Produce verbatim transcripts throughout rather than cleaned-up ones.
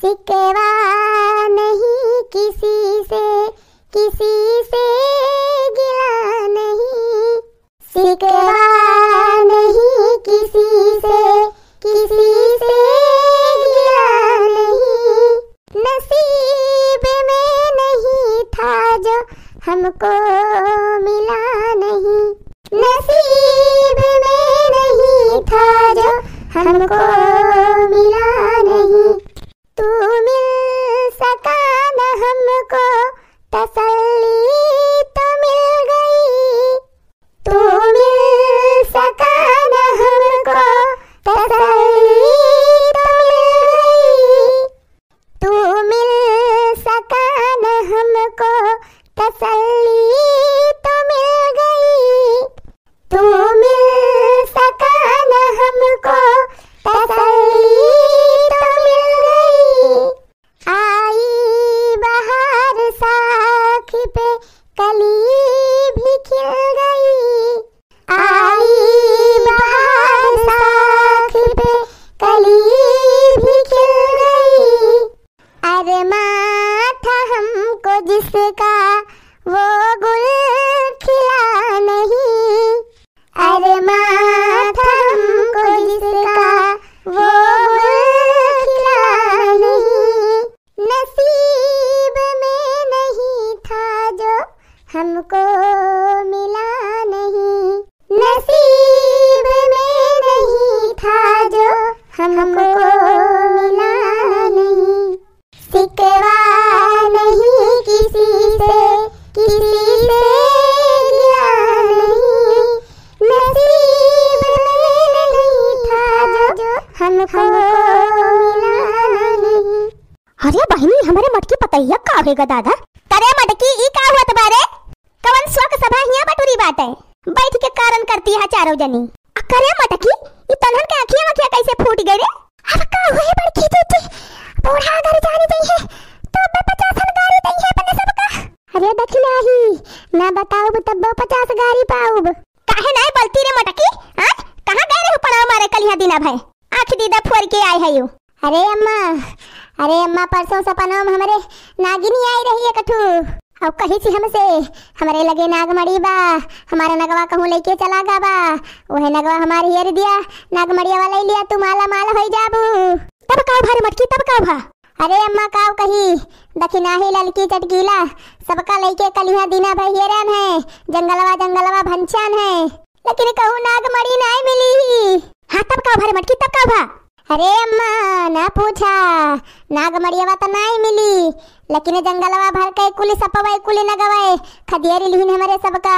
सिकवा नहीं किसी से, किसी से गिला नहीं, सिकवा नहीं किसी से, किसी से गिला नहीं। नसीब में नहीं था जो हमको मिला नहीं, नसीब में नहीं था जो हमको मिला नहीं। तू मिल सका न हमको तसल्ली तो मिल गई, तू मिल सका न हमको तसल्ली तो मिल गई, तू मिल सका न हमको तसल्ली तो मिल गई, तू मिल सका न हमको तसल्ली तो मिल गई। आई बहार साख पे कली भी खिल गई, आई बहार साख पे कली भी खिल गई। अरमां था हमको जिसका वो गुल खिला नहीं, अरमां था हमको जिसका वो गुल खिला नहीं। नसीब में नहीं था जो हमको मिला नहीं, नसीब में नहीं था जो हमको मिला नहीं। सिकवा नहीं किसी से, किसी से गिला नहीं, नसीब में नहीं था जो हमको मिला नहीं। अरे बहनी हमारे मटकी पतैया का होगा दादा? करे मटकी ई का हुआ बारे? कवन शोक सभा हिया बटुरी बाटे, बैठ के कारण करती है चारों जनी। करे मटकी ई तनहन के आँखियां आँखियां कैसे फूट गई रे? अब का हुए बड़की जीती बूढ़ा घर जाने दई है तो अब पचास गाड़ी दई है अपने सबका। अरे दक्षिणा ही ना बताओ तब पचास गाड़ी पाऊब। काहे नहीं बोलती रे मटकी? हां कहां गए रे पड़ा मारे कलिया दिना भाई आंख दीदा फोड़ के आए है यू। अरे अम्मा, अरे अम्मा परसों सपनों में हमारे नागिनी आई रही है कठू, और कही थी हमसे हमारे लगे नागमड़ी बा, हमारा नगवा कहूँ लेके चला गा बा, वह नगवा हमारी हेर दिया, नागमड़िया वाला लिया तू माला माला हो जाबू। तब का भारी मटकी तब का भा? अरे अम्मा काव कही दखिना ही ललकी चटकीला सबका लेके कलिया दिना भाई हेरन है, जंगलवा जंगलवा भंचान है, लेकिन कहूँ नागमड़ी नहीं मिली। हाँ तब का भारी मटकी तब का भा? अरे अम्मा ना पूछा, नागमड़िया तो नहीं मिली, लेकिन जंगलवा भर के कुली सपवाई कुली नगवाए खदियरी लिहिन हमारे सबका।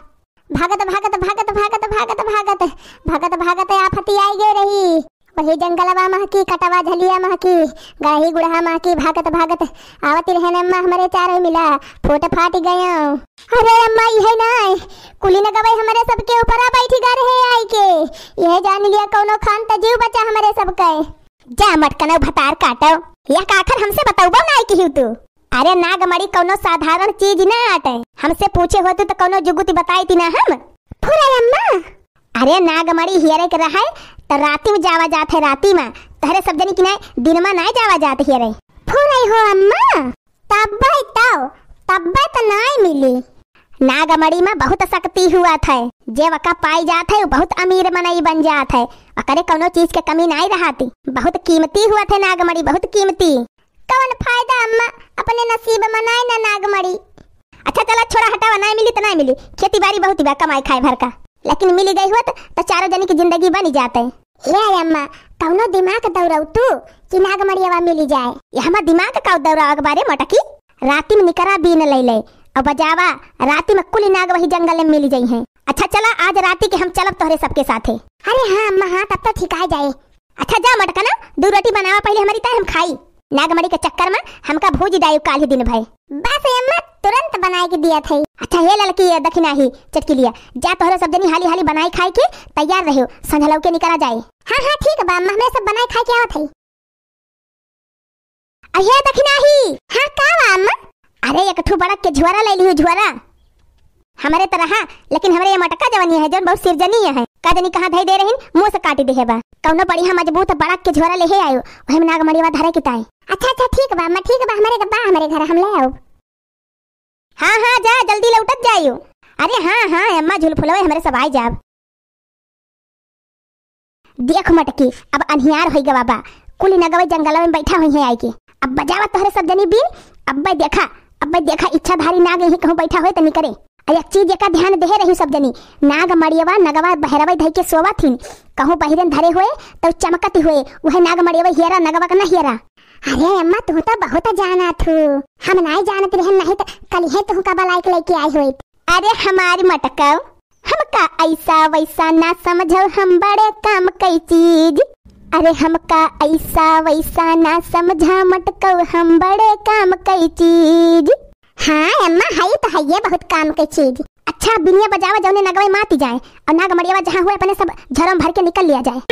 भागत भागत भागत भागत भागत भागत भागत भागत आफती आई गई रही, वही जंगलवा महकी कटवा झलिया महकी गाही गुड़हा महकी भागत भागत आवती रहने अम्मा हमारे चारों मिला फोट फाट गए। अरे अम्मा यह नहीं कुली नगवाई हमारे सबके ऊपर आ बैठी गा रहे आई के, यह जान लिया कौनो खान त जीव बचा हमारे सबके। जा मटकनो भतार काटो या काखर हमसे बताओ ना की तू? अरे नागमड़ी कौनो साधारण चीज ना आटे, हमसे पूछे होते तो कौनो जुगुती बताई थी ना हम। फुरा अम्मा अरे नागमड़ी हियरे के रहा तो राती में जावा जात है, राती में तहरे सब जनी की नहीं दिन में नहीं जावा जात हियरे। फुरा हो अम्मा तब तो तब तो नहीं मिली। नागमड़ी में बहुत शक्ति हुआ था, जे वका पाई जात है बहुत अमीर मनई बन जात है, अकरे कौनो चीज के कमी नहीं रहती, बहुत कीमती हुआ था नागमड़ी बहुत कीमती। कौन फायदा अम्मा अपने नसीब में नहीं ना नागमड़ी। अच्छा चला छोड़ा हटावा, नहीं मिली तो नहीं मिली, खेती बाड़ी बहुत बा कमाई खाए भर का, लेकिन मिली गई हुआ तो चारों जनी की जिंदगी बनी जाते। ये अम्मा कौनो दिमाग दौड़ाऊ तू कि नागमड़िया मिली जाए? ये हमारा दिमाग का दौड़ा बारे मटकी, राती में निकरा बीन ले ले और बजावा राती में कुली नाग वही जंगल में मिली गई है। अच्छा चला आज राती के हम चलब तोहरे सबके साथे। अरे हाँ अम्मा हाँ तब तो ठीक आ जाए। अच्छा जा मटका ना दो रोटी बनावा पहले हमारी ताई हम खाई, नागमड़ी के चक्कर में हमका भूज दायु काल ही दिन भाई। बस अम्मा तुरंत बनाए के दिया था। अच्छा ये लड़की दखिना ही चटकी लिया जा, तोहरे सब जनी हाली हाली बनाई खाई के तैयार रहो, संझलव के निकला जाए। हाँ हाँ ठीक बा अम्मा हमें सब बनाए खाई के आवत है। अये दखिना ही। हाँ का बा अम्मा? अरे एक ठू बड़क के झुआरा ले लियो, झुआरा हमारे तरह, लेकिन हमारे ये मटका जवानी है जो बहुत सिरजनी है। काजनी कहां धई दे रहिन मुंह से काटी दे बा कौनो बढ़िया मजबूत बड़ा के झोरा ले हे आयो ओहे में नाग मड़ियावा धरे के ताई। अच्छा अच्छा ठीक बा मैं ठीक बा हमारे बा हमारे घर हम ले आओ। हां हां जा जल्दी लौटत जाइयो। अरे हां हां अम्मा झुलफुलवे हमरे सब आई जाब। देख मटकी अब अनहियार होई गवा बा कुली नगवे जंगल में बैठा हुई है आई के अब बजावा तोहरे सब जनी बिन अब भाई देखा अब भाई देखा इच्छाधारी नाग यही कहूं बैठा होए तनी करे एक चीज का ध्यान दे रही सब जनी नाग मड़ियवा नगवा बहरवा धई के सोवा थीन कहूं बहिरन धरे हुए तो चमकती हुए वह नाग मड़ियवा हियरा नगवा का ना हियरा। अरे अम्मा तू तो बहुत जाना थू हम नहीं जानत रहन नहीं तो कल हे तू का लायक लेके आई हुई। अरे हमारी मटकाओ हमका ऐसा वैसा ना समझो हम बड़े काम कई चीज। अरे हमका ऐसा वैसा ना समझा मटको हम बड़े काम कई चीज। हाँ अम्मा है तो है ये बहुत काम की चीज। अच्छा बिनिया बजावा जौने नगवे माती जाए और नाग मड़ियावा जहाँ हुए अपने सब झरम भर के निकल लिया जाए।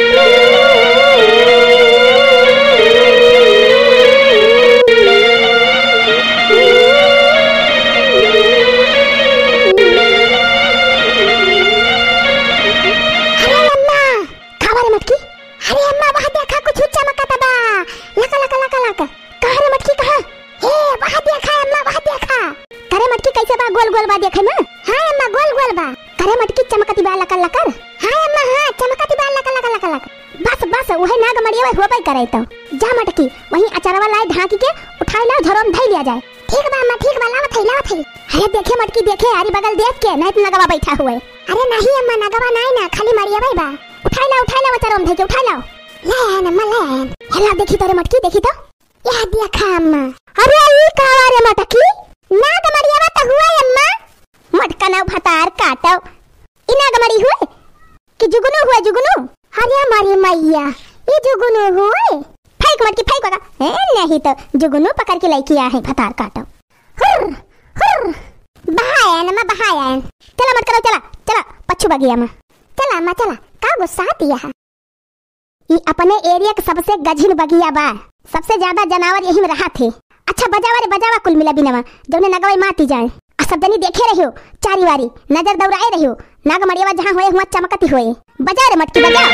अरे अम्मा खावा रे मटकी। अरे अम्मा वहाँ देखा कुछ चमकता बा लका लका लका लका कहाँ रे मटकी कहाँ हे वहाँ देखा अम्मा वहाँ देखा। करे मटकी कैसे बा गोल गोल बा देखे ना। हाँ अम्मा गोल गोल बा। करे मटकी चमकती बा लका लका। हाँ अम्मा हाँ चमकती बा लका लका लका लका। बस बस वही नाग मड़ियावा होबे करे तो जा मटकी वही अचारवा लाए ढाकी के उठाई ला धरम धई लिया जाए। ठीक बा अम्मा ठीक बा लावत है लावत है। अरे देखे मटकी देखे आरी बगल देख के नहीं तो नगवा बैठा हुए। अरे नहीं अम्मा नगवा नहीं ना खाली मड़ियावा बा। उठाई ला उठाई ला अचारम धई के उठाई ला ले अम्मा ले। हेला देखी तोरे मटकी देखी तो यह देखा अम्मा। अरे ये कावा रे मटकी नाग मड़ियावा तो हुआ अम्मा। मटका ना भतार काटो इ नाग मड़ी हुए कि जुगनू हुए जुगनू। अरे हमारी मैया ये जुगनू हुए। फेंक मटकी फेंक बगा ए नहीं तो जुगनू पकड़ के लेके आए भतार काटो। हुर हुर बहायन अम्मा बहायन। चला मत करो चला चला पछू बगिया में चला अम्मा चला का गुस्सा दिया है। ये अपने एरिया का सबसे गझिन बगिया बा सबसे ज्यादा जानवर यही में रहा थे। अच्छा बजावा रे बजावा कुल मिला बिनवा जौने नगवे माती जाए आ सब जनी देखे रहियो चारी वारी नजर दौड़ाए रहियो नाग मड़ियावा जहाँ हुए हुआ चमकती हुए बजा रे मटकी बजा।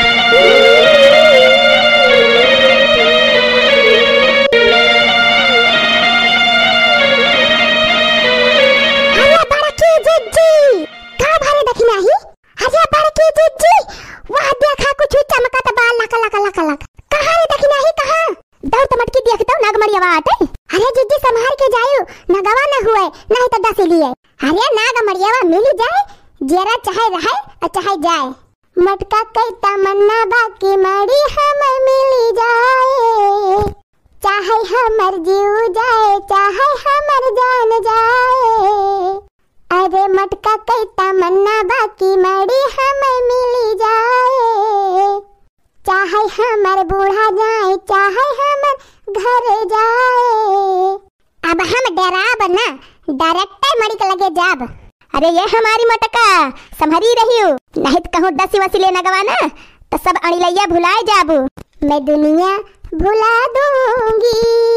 अरे बड़की जिज्जी का भारे देखी नहीं। अरे बड़की जिज्जी वहाँ देखा कुछ चमकत बा लका लका लका लका कहाँ रे देखी नहीं कहाँ। दौड़ तो मटकी देख तो नाग मड़ियावा आते। अरे जिज्जी संभाल के जायो नगवा न हुए नहीं तो दस लिए। अरे नाग मड़ियावा मिल जाए जरा चाहे रहे और चाहे जाए। मटका कई तमन्ना बाकी मड़ी हमें मिल जाए चाहे हमर जीव जाए चाहे हमर जान जाए। अरे मटका कई तमन्ना बाकी मड़ी हमें मिल जाए चाहे हमर बूढ़ा जाए चाहे हमर घर जाए। अब हम डराब ना डायरेक्टर मड़ी के लगे जाब। अरे ये हमारी मटका संभरी रही नहीं तो कहूँ दसी वसी ले नगवा ना तो सब अणिलैया भुलाए जाबू। मैं दुनिया भुला दूंगी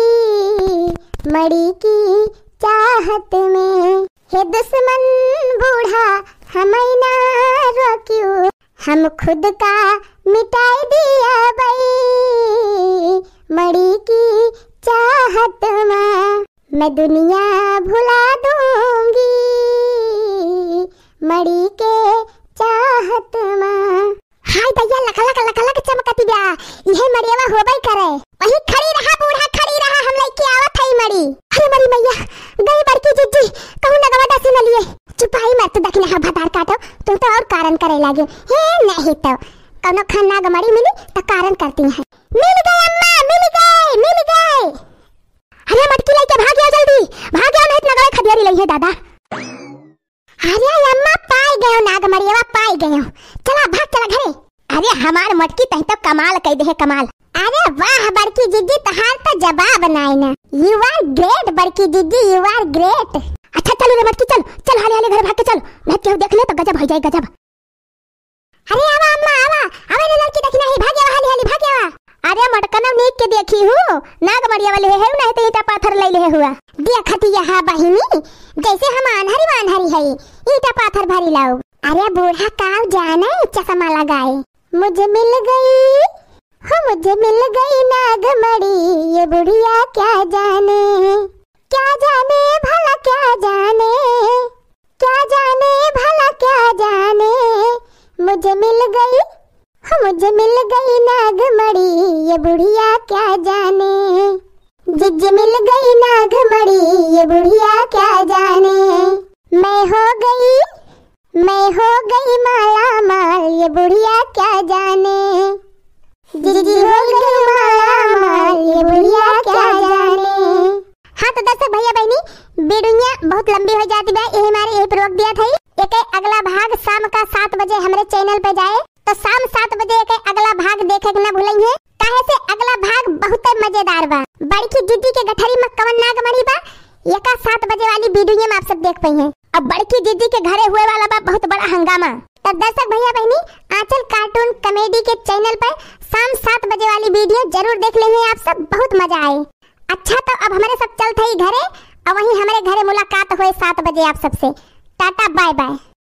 मड़ी की चाहत में। हे दुश्मन बूढ़ा हमें ना रोकियो हम खुद का मिटाई दिया भाई मड़ी की चाहत में। मैं दुनिया भुला दूंगी मड़ी के चाहत में। हाय भैया लका लका लका लका चमकती बा यही मड़ियावा होबई करे। वही खड़ी रहा बूढ़ा खड़ी रहा हम लेके आवत हई मड़ी। अरे मरी मैया गई बड़की जिज्जी कहूं नगवा दसी न लिए चुपाई मत दखना हा भतार काटो तुम तो और कारण करे लागे। हे नहीं तो कनो खाना गमड़ी मिली तो कारण करती है। मिल गए अम्मा मिल गए मिल गए। अरे मटकी लेके भाग गया जल्दी भाग गया नहीं तो नगवे खदियारी लई है दादा। अरे अम्मा पाई गयो नाग मड़ियावा पाई गयो चला भाग चला घरे। अरे हमार मटकी तही तो कमाल कह दे है कमाल। अरे वाह बड़की जिज्जी तहार तो जवाब नहीं ना। यू आर ग्रेट बड़की जिज्जी यू आर ग्रेट। अच्छा चलो रे मटकी चल चल हाले हाले घर भाग के चल नहीं केहू देख ले तो गजब हो जाए गजब। अरे आवा अम्मा आवा आवे ले लड़की देखी नहीं भाग जावा हाली हाली भाग जावा। अरे मटकना नीक के देखी हूँ नाग मड़ियावा ले है नहीं तो ईटा पाथर ले ले हुआ देखती यहाँ बहिनी जैसे हम आन्हरी वान्हरी है ईटा पाथर भरी लाओ अरे बूढ़ा काव जाने चश्मा लगाए। मुझे मिल गई हो मुझे मिल गई नागमणि, ये बुढ़िया क्या जाने क्या जाने भला क्या जाने क्या जाने भला क्या जाने। मुझे मिल गई हो मुझे मिल गई नागमणि, ये बुढ़िया क्या जाने। जिज मिल गई नागमणि, ये बुढ़िया क्या जाने। मैं हो गई मैं हो गई माला माल, ये बुढ़िया क्या जाने। जिजी हो गई माला माल, ये बुढ़िया क्या जाने। हाँ तो दर्शक भैया बहनी, वीडियो बहुत लंबी हो जाती है, यही हमारे यही रोक दिया था। एक अगला भाग शाम का सात बजे हमारे चैनल पे जाए, तो शाम सात बजे एक अगला भाग देखे के न भूलेंगे। काहे से अगला भाग बहुत मजेदार बा। बड़की दीदी के गठरी में कवन नागमणि बा, एका सात बजे वाली वीडियो में आप सब देख पाई हैं। अब बड़की दीदी के घरे हुए वाला बा बहुत बड़ा हंगामा। तब दर्शक भैया बहनी, आंचल कार्टून कॉमेडी के चैनल पर शाम सात बजे वाली वीडियो जरूर देख लेंगे आप सब, बहुत मजा आए। अच्छा तो अब हमारे सब चलते ही घरे, और वहीं हमारे घरे मुलाकात हुए सात बजे आप सबसे। Tata bye bye.